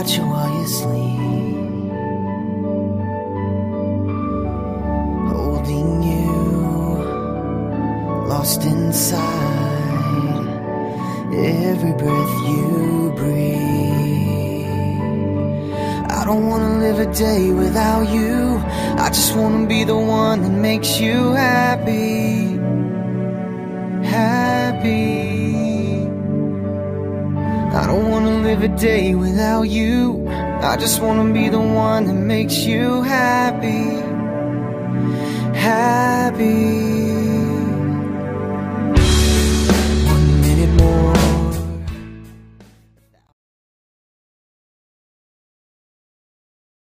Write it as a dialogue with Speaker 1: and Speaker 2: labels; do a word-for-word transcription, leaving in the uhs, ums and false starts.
Speaker 1: watch you while you sleep, holding you, lost inside every breath you breathe. I don't wanna live a day without you. I just wanna be the one that makes you happy, happy. I don't wanna live a day without you. I just wanna be the one that makes you happy, happy.